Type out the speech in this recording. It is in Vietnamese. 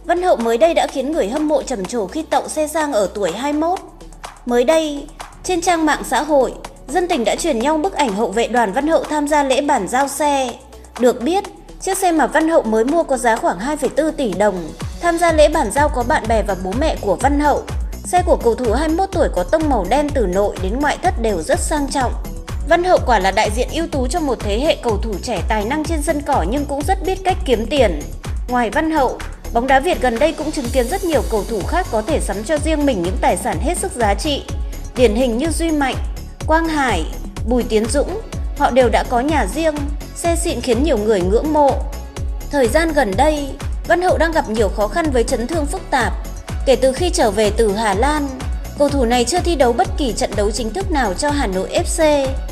Văn Hậu mới đây đã khiến người hâm mộ trầm trồ khi tậu xe sang ở tuổi 21. Mới đây, trên trang mạng xã hội, dân tình đã truyền nhau bức ảnh hậu vệ Đoàn Văn Hậu tham gia lễ bàn giao xe. Được biết, chiếc xe mà Văn Hậu mới mua có giá khoảng 2,4 tỷ đồng. Tham gia lễ bàn giao có bạn bè và bố mẹ của Văn Hậu. Xe của cầu thủ 21 tuổi có tông màu đen từ nội đến ngoại thất đều rất sang trọng. Văn Hậu quả là đại diện ưu tú cho một thế hệ cầu thủ trẻ tài năng trên sân cỏ nhưng cũng rất biết cách kiếm tiền. Ngoài Văn Hậu, bóng đá Việt gần đây cũng chứng kiến rất nhiều cầu thủ khác có thể sắm cho riêng mình những tài sản hết sức giá trị. Điển hình như Duy Mạnh, Quang Hải, Bùi Tiến Dũng, họ đều đã có nhà riêng, xe xịn khiến nhiều người ngưỡng mộ. Thời gian gần đây, Văn Hậu đang gặp nhiều khó khăn với chấn thương phức tạp. Kể từ khi trở về từ Hà Lan, cầu thủ này chưa thi đấu bất kỳ trận đấu chính thức nào cho Hà Nội FC.